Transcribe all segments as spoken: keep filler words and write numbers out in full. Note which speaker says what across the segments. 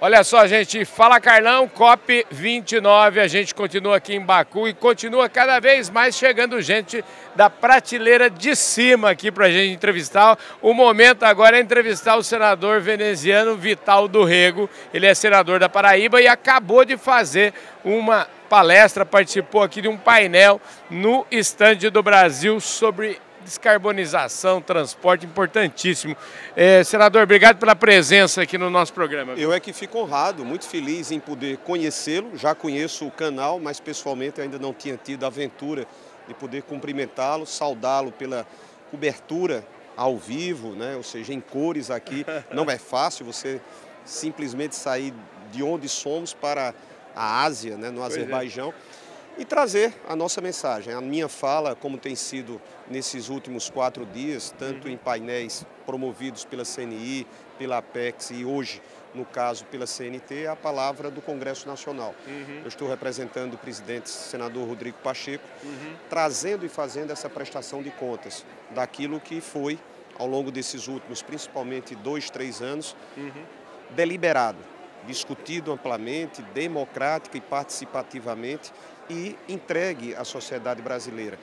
Speaker 1: Olha só, gente, fala Carlão, COP vinte e nove, a gente continua aqui em Baku e continua cada vez mais chegando gente da prateleira de cima aqui pra gente entrevistar. O momento agora é entrevistar o senador veneziano Vital do Rego, ele é senador da Paraíba e acabou de fazer uma palestra, participou aqui de um painel no estande do Brasil sobre descarbonização, transporte, importantíssimo. É, senador, obrigado pela presença aqui no nosso programa.
Speaker 2: Eu é que fico honrado, muito feliz em poder conhecê-lo. Já conheço o canal, mas pessoalmente ainda não tinha tido a aventura de poder cumprimentá-lo, saudá-lo pela cobertura ao vivo, né? Ou seja, em cores aqui. Não é fácil você simplesmente sair de onde somos para a Ásia, né? No Azerbaijão. É. E trazer a nossa mensagem. A minha fala, como tem sido nesses últimos quatro dias, tanto uhum. em painéis promovidos pela C N I, pela Apex e hoje, no caso, pela C N T, é a palavra do Congresso Nacional. Uhum. Eu estou representando o presidente, senador Rodrigo Pacheco, uhum. trazendo e fazendo essa prestação de contas daquilo que foi, ao longo desses últimos, principalmente dois, três anos, uhum. deliberado, discutido amplamente, democrática e participativamente, e entregue à sociedade brasileira.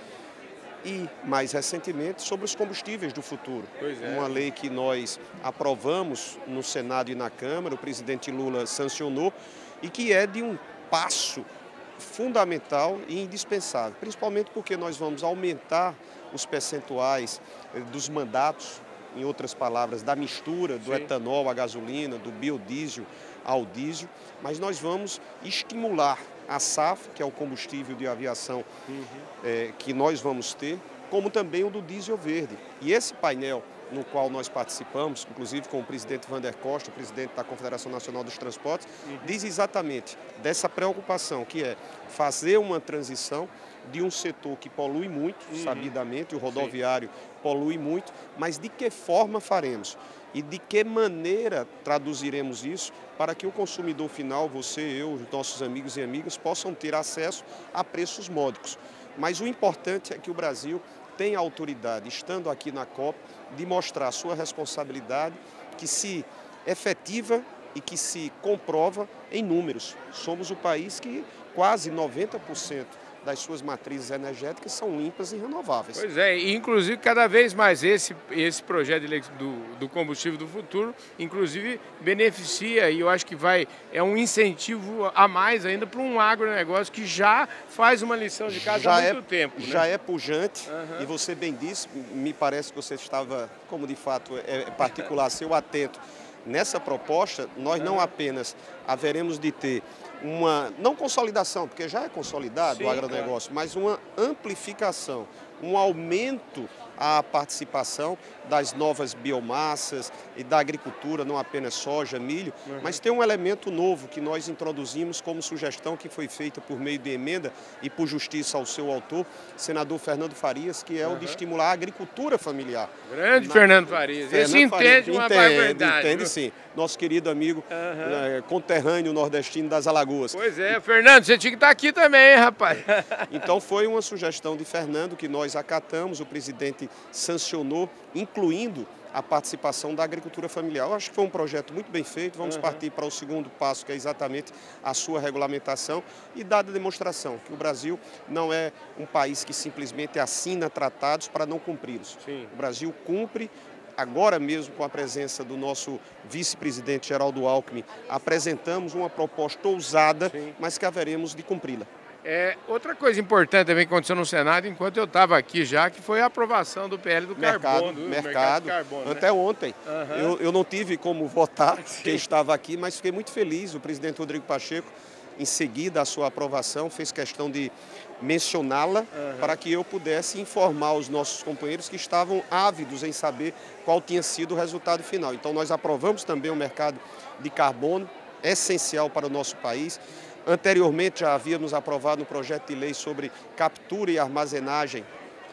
Speaker 2: E, mais recentemente, sobre os combustíveis do futuro. Pois é. Uma lei que nós aprovamos no Senado e na Câmara, o presidente Lula sancionou, e que é de um passo fundamental e indispensável, principalmente porque nós vamos aumentar os percentuais dos mandatos, em outras palavras, da mistura do Sim. etanol à gasolina, do biodiesel ao diesel, mas nós vamos estimular a S A F, que é o combustível de aviação uhum. é, que nós vamos ter, como também o do diesel verde. E esse painel no qual nós participamos, inclusive com o presidente Vander Costa, o presidente da Confederação Nacional dos Transportes, uhum. diz exatamente dessa preocupação, que é fazer uma transição de um setor que polui muito, uhum. sabidamente, o rodoviário Sim. polui muito, mas de que forma faremos? E de que maneira traduziremos isso para que o consumidor final, você, eu, os nossos amigos e amigas, possam ter acesso a preços módicos. Mas o importante é que o Brasil tenha a autoridade, estando aqui na COP, de mostrar a sua responsabilidade, que se efetiva e que se comprova em números. Somos o país que quase noventa por cento das suas matrizes energéticas são limpas e renováveis.
Speaker 1: Pois é, e inclusive cada vez mais esse, esse projeto de lei do, do combustível do futuro, inclusive beneficia e eu acho que vai, é um incentivo a mais ainda para um agronegócio que já faz uma lição de casa já há muito
Speaker 2: é,
Speaker 1: tempo.
Speaker 2: Já
Speaker 1: né?
Speaker 2: é pujante uhum. e você bem disse, me parece que você estava, como de fato é particular, seu atento nessa proposta, nós uhum. não apenas haveremos de ter uma, não consolidação, porque já é consolidado Sim, o agronegócio, claro. mas uma amplificação, um aumento à participação das novas biomassas e da agricultura, não apenas soja, milho, uhum. mas tem um elemento novo que nós introduzimos como sugestão que foi feita por meio de emenda e por justiça ao seu autor, senador Fernando Farias, que é uhum. o de estimular a agricultura familiar.
Speaker 1: Grande Na... Fernando Farias, Fernando esse
Speaker 2: Farias.
Speaker 1: entende uma
Speaker 2: entende,
Speaker 1: verdade.
Speaker 2: Entende
Speaker 1: viu?
Speaker 2: sim, nosso querido amigo
Speaker 1: uhum.
Speaker 2: é, conterrâneo nordestino das Alagoas.
Speaker 1: Pois é, Fernando, você tinha que estar aqui também, hein, rapaz?
Speaker 2: Então foi uma sugestão de Fernando que nós acatamos, o presidente sancionou, incluindo a participação da agricultura familiar. Eu acho que foi um projeto muito bem feito, vamos uhum. partir para o segundo passo, que é exatamente a sua regulamentação e dada a demonstração que o Brasil não é um país que simplesmente assina tratados para não cumpri-los. O Brasil cumpre. Agora mesmo, com a presença do nosso vice-presidente Geraldo Alckmin, apresentamos uma proposta ousada, Sim. mas que haveremos de cumpri-la.
Speaker 1: É, outra coisa importante também que aconteceu no Senado, enquanto eu estava aqui já, que foi a aprovação do P L do
Speaker 2: mercado,
Speaker 1: carbono. Do
Speaker 2: mercado,
Speaker 1: mercado de carbono,
Speaker 2: até
Speaker 1: né?
Speaker 2: ontem. Uhum. Eu, eu não tive como votar, quem estava aqui, mas fiquei muito feliz. O presidente Rodrigo Pacheco, em seguida a sua aprovação, fez questão de mencioná-la uhum. para que eu pudesse informar os nossos companheiros que estavam ávidos em saber qual tinha sido o resultado final. Então nós aprovamos também o mercado de carbono, essencial para o nosso país. Anteriormente já havíamos aprovado um projeto de lei sobre captura e armazenagem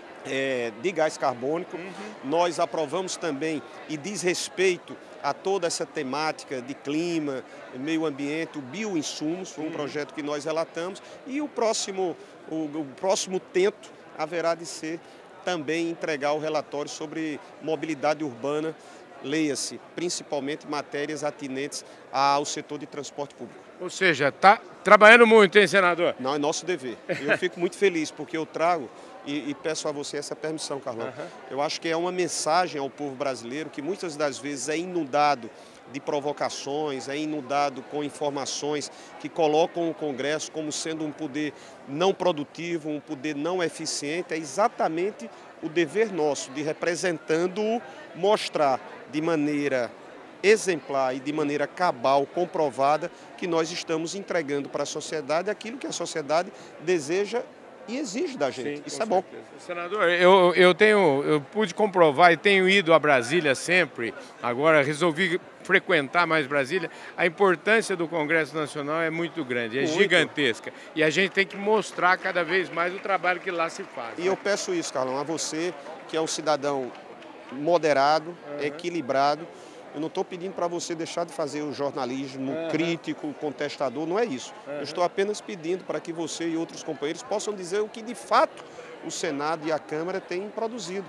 Speaker 2: é, de gás carbônico. Uhum. Nós aprovamos também, e diz respeito a toda essa temática de clima, meio ambiente, o bioinsumos, foi um uhum. projeto que nós relatamos. E o próximo, o, o próximo tento haverá de ser também entregar o relatório sobre mobilidade urbana leia-se principalmente matérias atinentes ao setor de transporte público.
Speaker 1: Ou seja, está trabalhando muito, hein, senador?
Speaker 2: Não, é nosso dever. Eu fico muito feliz porque eu trago e, e peço a você essa permissão, Carlão. Uhum. Eu acho que é uma mensagem ao povo brasileiro que muitas das vezes é inundado de provocações, é inundado com informações que colocam o Congresso como sendo um poder não produtivo, um poder não eficiente. É exatamente o dever nosso de, representando-o, mostrar de maneira exemplar e de maneira cabal, comprovada, que nós estamos entregando para a sociedade aquilo que a sociedade deseja e exige da gente. Sim, isso é bom.
Speaker 1: Senador, eu, eu, tenho, eu pude comprovar e tenho ido a Brasília sempre, agora resolvi frequentar mais Brasília, a importância do Congresso Nacional é muito grande, é muito. Gigantesca. E a gente tem que mostrar cada vez mais o trabalho que lá se faz.
Speaker 2: E
Speaker 1: né?
Speaker 2: eu peço isso, Carlão, a você, que é um cidadão moderado, uhum. equilibrado. Eu não estou pedindo para você deixar de fazer o jornalismo uhum. crítico, contestador, não é isso. Uhum. Eu estou apenas pedindo para que você e outros companheiros possam dizer o que de fato o Senado e a Câmara têm produzido.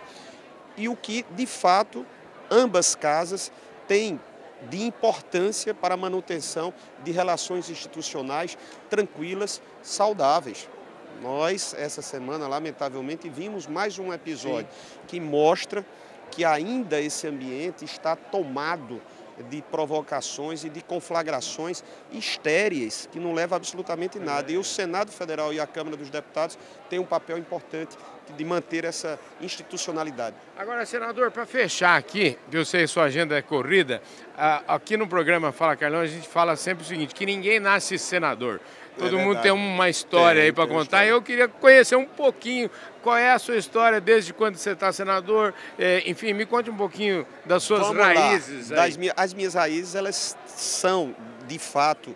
Speaker 2: E o que de fato ambas casas têm de importância para a manutenção de relações institucionais tranquilas, saudáveis. Nós, essa semana, lamentavelmente, vimos mais um episódio Sim. que mostra que ainda esse ambiente está tomado de provocações e de conflagrações estéreis, que não levam absolutamente nada. E o Senado Federal e a Câmara dos Deputados têm um papel importante de manter essa institucionalidade.
Speaker 1: Agora, senador, para fechar aqui, que eu sei que sua agenda é corrida, aqui no programa Fala Carlão a gente fala sempre o seguinte, que ninguém nasce senador. Todo é mundo tem uma história tem, aí para contar. Eu queria conhecer um pouquinho qual é a sua história desde quando você está senador. É, enfim, me conte um pouquinho das suas
Speaker 2: Vamos
Speaker 1: raízes.
Speaker 2: Das minhas, as minhas raízes, elas são, de fato,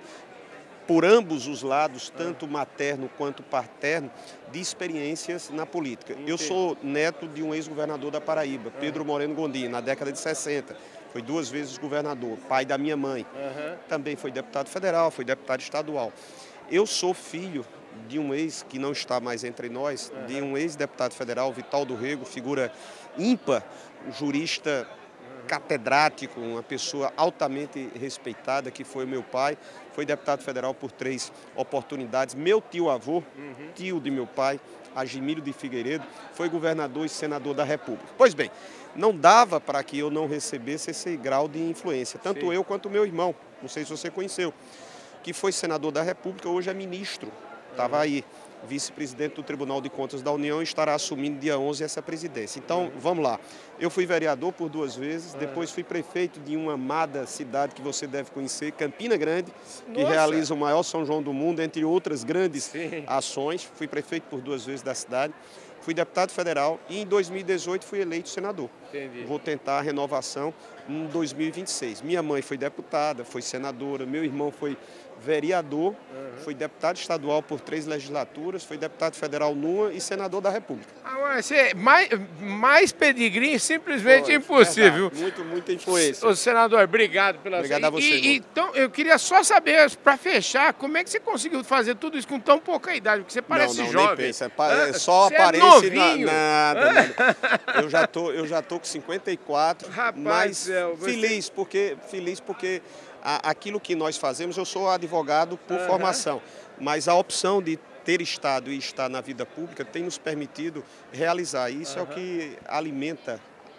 Speaker 2: por ambos os lados, tanto materno quanto paterno, de experiências na política. Entendi. Eu sou neto de um ex-governador da Paraíba, Pedro Moreno Gondim, na década de sessenta. Foi duas vezes governador, pai da minha mãe. Uhum. Também foi deputado federal, foi deputado estadual. Eu sou filho de um ex, que não está mais entre nós, uhum. de um ex-deputado federal, Vital do Rego, figura ímpar, jurista uhum. catedrático, uma pessoa altamente respeitada, que foi meu pai, foi deputado federal por três oportunidades. Meu tio-avô, uhum. tio de meu pai, Agimílio de Figueiredo, foi governador e senador da República. Pois bem, não dava para que eu não recebesse esse grau de influência, tanto Sim. eu quanto meu irmão, não sei se você conheceu, que foi senador da República, hoje é ministro, estava aí, vice-presidente do Tribunal de Contas da União e estará assumindo dia onze essa presidência. Então, vamos lá. Eu fui vereador por duas vezes, depois fui prefeito de uma amada cidade que você deve conhecer, Campina Grande, que Nossa. realiza o maior São João do mundo, entre outras grandes Sim. ações. Fui prefeito por duas vezes da cidade. Fui deputado federal e em dois mil e dezoito fui eleito senador. Entendi. Vou tentar a renovação em dois mil e vinte e seis. Minha mãe foi deputada, foi senadora, meu irmão foi vereador, uhum. foi deputado estadual por três legislaturas, foi deputado federal numa e senador da República.
Speaker 1: Ah, você, mais, mais pedigree simplesmente Foi, impossível.
Speaker 2: Verdade. Muito, muita influência.
Speaker 1: O senador, obrigado pela
Speaker 2: Obrigado
Speaker 1: sua...
Speaker 2: a você.
Speaker 1: E, então, eu queria só saber, para fechar, como é que você conseguiu fazer tudo isso com tão pouca idade? Porque você parece
Speaker 2: não, não,
Speaker 1: jovem.
Speaker 2: Nem pensa. É só
Speaker 1: você
Speaker 2: aparência
Speaker 1: é
Speaker 2: na, nada, nada. Eu já tô, eu já tô com cinquenta e quatro, Rapaz, mas céu, você... feliz porque feliz porque a, aquilo que nós fazemos, eu sou advogado por uhum. formação, mas a opção de ter estado e estar na vida pública tem nos permitido realizar. Isso uhum. é o que alimenta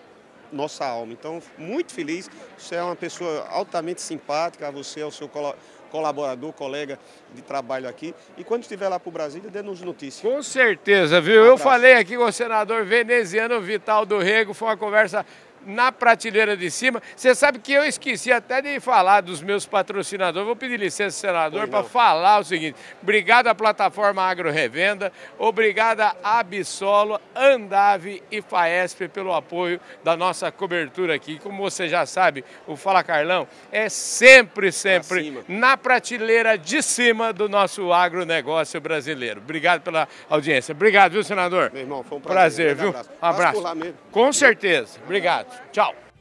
Speaker 2: nossa alma. Então, muito feliz. Você é uma pessoa altamente simpática, você é o seu colaborador, colega de trabalho aqui. E quando estiver lá para o Brasília, dê-nos notícias. Com certeza, viu? Um Eu falei aqui com o senador veneziano Vital do Rego, foi uma conversa na prateleira de cima. Você sabe que eu esqueci até de falar dos meus patrocinadores. Vou pedir licença, senador, para falar o seguinte. Obrigado à plataforma Agro Revenda, obrigado à Absolo, Andave e Faesp pelo apoio da nossa cobertura aqui. Como você já sabe, o Fala Carlão é sempre, sempre na prateleira de cima do nosso agronegócio brasileiro. Obrigado pela audiência. Obrigado, viu, senador? Meu irmão, foi um prazer.
Speaker 1: Prazer, viu? Um abraço. Um abraço. Com certeza. Obrigado. Tchau.